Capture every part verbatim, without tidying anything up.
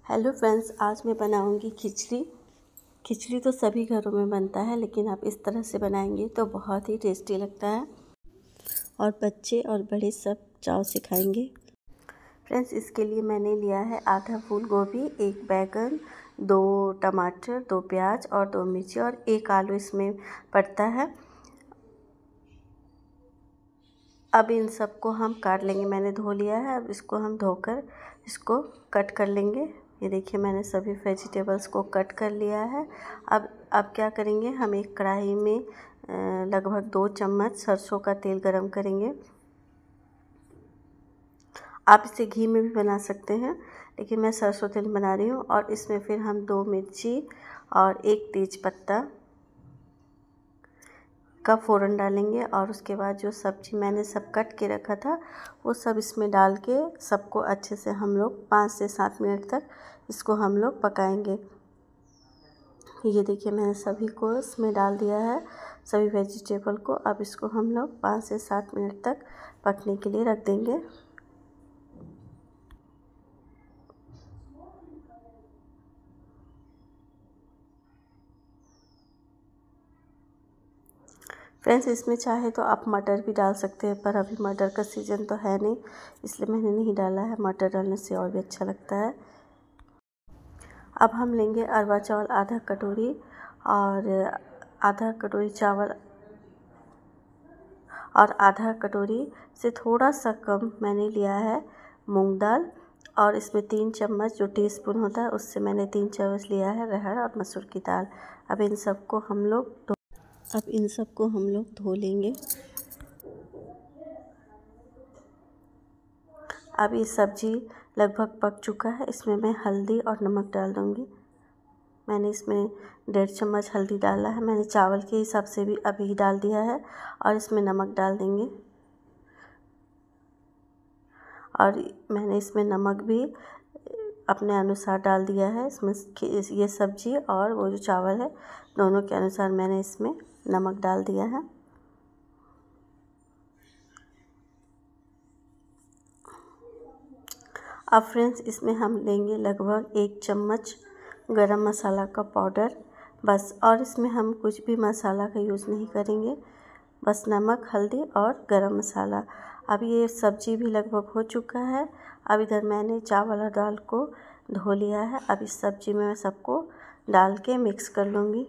Hello friends, आज मैं बनाऊंगी खिचड़ी। खिचड़ी तो सभी घरों में बनता है, लेकिन आप इस तरह से बनाएंगे तो बहुत ही टेस्टी लगता है और बच्चे और बड़े सब चाव से खाएंगे। फ्रेंड्स, इसके लिए मैंने लिया है आधा फूल गोभी, एक बैगन, दो टमाटर, दो प्याज और दो मिर्ची और एक आलू इसमें पड़ता है। अब इन सबको हम काट लेंगे। मैंने धो लिया है, अब इसको हम धोकर इसको कट कर लेंगे। ये देखिए, मैंने सभी वेजिटेबल्स को कट कर लिया है। अब अब क्या करेंगे, हम एक कढ़ाई में लगभग दो चम्मच सरसों का तेल गरम करेंगे। आप इसे घी में भी बना सकते हैं, लेकिन मैं सरसों तेल बना रही हूँ। और इसमें फिर हम दो मिर्ची और एक तेज पत्ता का फ़ोरन डालेंगे और उसके बाद जो सब्ज़ी मैंने सब कट के रखा था वो सब इसमें डाल के सबको अच्छे से हम लोग पाँच से सात मिनट तक इसको हम लोग पकाएंगे। ये देखिए, मैंने सभी को इसमें डाल दिया है, सभी वेजिटेबल को। अब इसको हम लोग पाँच से सात मिनट तक पकने के लिए रख देंगे। फ्रेंड्स, इसमें चाहे तो आप मटर भी डाल सकते हैं, पर अभी मटर का सीज़न तो है नहीं, इसलिए मैंने नहीं डाला है। मटर डालने से और भी अच्छा लगता है। अब हम लेंगे अरवा चावल आधा कटोरी और आधा कटोरी चावल और आधा कटोरी से थोड़ा सा कम मैंने लिया है मूंग दाल। और इसमें तीन चम्मच जो टीस्पून होता है उससे मैंने तीन चम्मच लिया है अरहर और मसूर की दाल। अब इन सबको हम लोग अब इन सबको हम लोग धो लेंगे। अब ये सब्ज़ी लगभग पक चुका है, इसमें मैं हल्दी और नमक डाल दूँगी। मैंने इसमें डेढ़ चम्मच हल्दी डाला है। मैंने चावल के हिसाब से भी अभी डाल दिया है और इसमें नमक डाल देंगे। और मैंने इसमें नमक भी अपने अनुसार डाल दिया है। इसमें ये सब्ज़ी और वो जो चावल है दोनों के अनुसार मैंने इसमें नमक डाल दिया है। अब फ्रेंड्स, इसमें हम लेंगे लगभग एक चम्मच गरम मसाला का पाउडर, बस। और इसमें हम कुछ भी मसाला का यूज़ नहीं करेंगे, बस नमक, हल्दी और गरम मसाला। अब ये सब्ज़ी भी लगभग हो चुका है। अब इधर मैंने चावल और दाल को धो लिया है। अब इस सब्ज़ी में मैं सबको डाल के मिक्स कर लूँगी।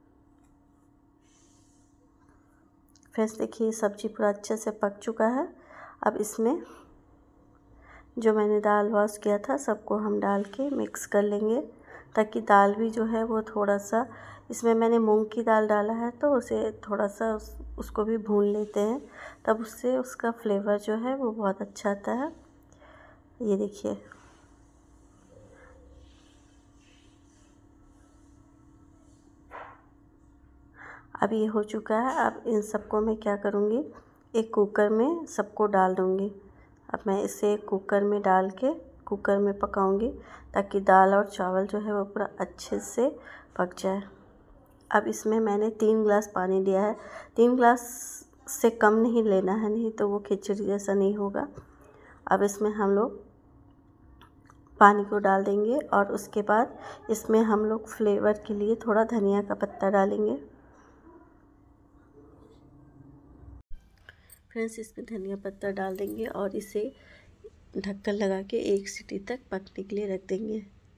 फ्रेंड्स, देखिए, सब्ज़ी पूरा अच्छे से पक चुका है। अब इसमें जो मैंने दाल वॉश किया था सबको हम डाल के मिक्स कर लेंगे, ताकि दाल भी जो है वो थोड़ा सा, इसमें मैंने मूंग की दाल डाला है तो उसे थोड़ा सा उस, उसको भी भून लेते हैं, तब उससे उसका फ्लेवर जो है वो बहुत अच्छा आता है। ये देखिए, अब ये हो चुका है। अब इन सबको मैं क्या करूँगी, एक कुकर में सबको डाल दूँगी। अब मैं इसे कुकर में डाल के कुकर में पकाऊंगी, ताकि दाल और चावल जो है वो पूरा अच्छे से पक जाए। अब इसमें मैंने तीन गिलास पानी लिया है। तीन गिलास से कम नहीं लेना है, नहीं तो वो खिचड़ी जैसा नहीं होगा। अब इसमें हम लोग पानी को डाल देंगे और उसके बाद इसमें हम लोग फ्लेवर के लिए थोड़ा धनिया का पत्ता डालेंगे। फ्रेंड्स, इसमें धनिया पत्ता डाल देंगे और इसे ढक्कन लगा के एक सीटी तक पकने के लिए रख देंगे।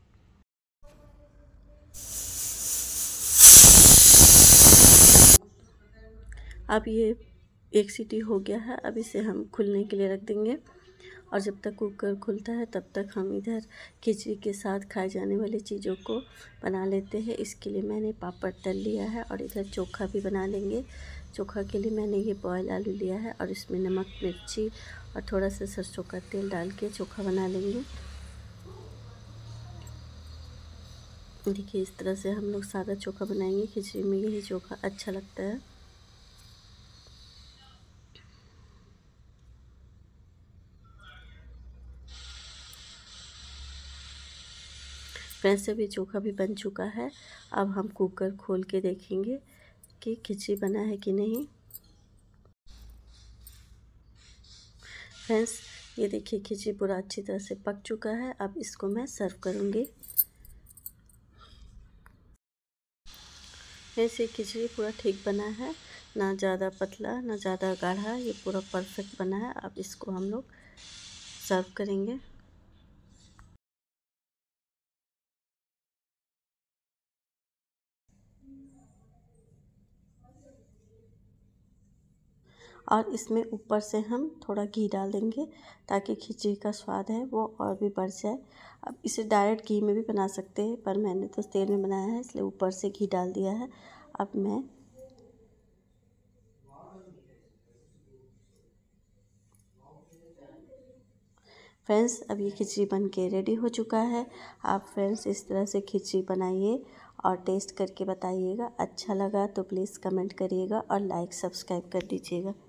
अब ये एक सीटी हो गया है। अब इसे हम खुलने के लिए रख देंगे और जब तक कुकर खुलता है तब तक हम इधर खिचड़ी के साथ खाए जाने वाली चीज़ों को बना लेते हैं। इसके लिए मैंने पापड़ तल लिया है और इधर चोखा भी बना लेंगे। चोखा के लिए मैंने ये बॉयल आलू लिया है और इसमें नमक, मिर्ची और थोड़ा सा सरसों का तेल डाल के चोखा बना लेंगे। देखिए, इस तरह से हम लोग सादा चोखा बनाएंगे। खिचड़ी में यही चोखा अच्छा लगता है। फ्रेंड्स, अभी चोखा भी बन चुका है। अब हम कुकर खोल के देखेंगे कि खिचड़ी बना है कि नहीं। फ्रेंड्स, ये देखिए खिचड़ी पूरा अच्छी तरह से पक चुका है। अब इसको मैं सर्व करूँगी। ऐसे खिचड़ी पूरा ठीक बना है, ना ज़्यादा पतला ना ज़्यादा गाढ़ा, ये पूरा परफेक्ट बना है। अब इसको हम लोग सर्व करेंगे। और इसमें ऊपर से हम थोड़ा घी डाल देंगे ताकि खिचड़ी का स्वाद है वो और भी बढ़ जाए। अब इसे डायरेक्ट घी में भी बना सकते हैं, पर मैंने तो तेल में बनाया है इसलिए ऊपर से घी डाल दिया है। अब मैं फ्रेंड्स अब ये खिचड़ी बन के रेडी हो चुका है। आप फ्रेंड्स इस तरह से खिचड़ी बनाइए और टेस्ट करके बताइएगा। अच्छा लगा तो प्लीज़ कमेंट करिएगा और लाइक सब्सक्राइब कर दीजिएगा।